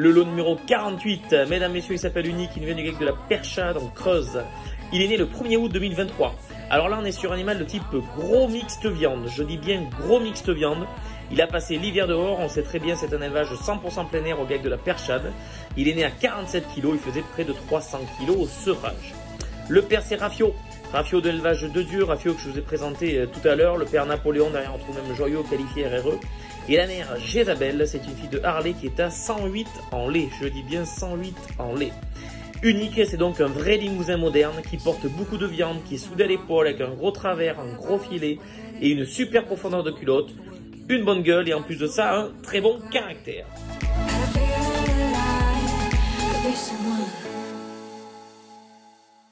Le lot numéro 48, mesdames, messieurs, il s'appelle Unique, il vient du grec de la Perchade en Creuse. Il est né le 1er août 2023. Alors là, on est sur un animal de type gros mixte viande. Je dis bien gros mixte viande. Il a passé l'hiver dehors, on sait très bien, c'est un élevage 100% plein air au grec de la Perchade. Il est né à 47 kg, il faisait près de 300 kg au sevrage. Le père, c'est Rafio. Rafio de l'élevage de Dieu, Rafio que je vous ai présenté tout à l'heure. Le père Napoléon, derrière on trouve même Joyau, qualifié RRE. Et la mère Jézabel, c'est une fille de Harley qui est à 108 en lait. Je dis bien 108 en lait. Unique, c'est donc un vrai limousin moderne qui porte beaucoup de viande, qui est soudé à l'épaule avec un gros travers, un gros filet et une super profondeur de culotte. Une bonne gueule et en plus de ça, un très bon caractère.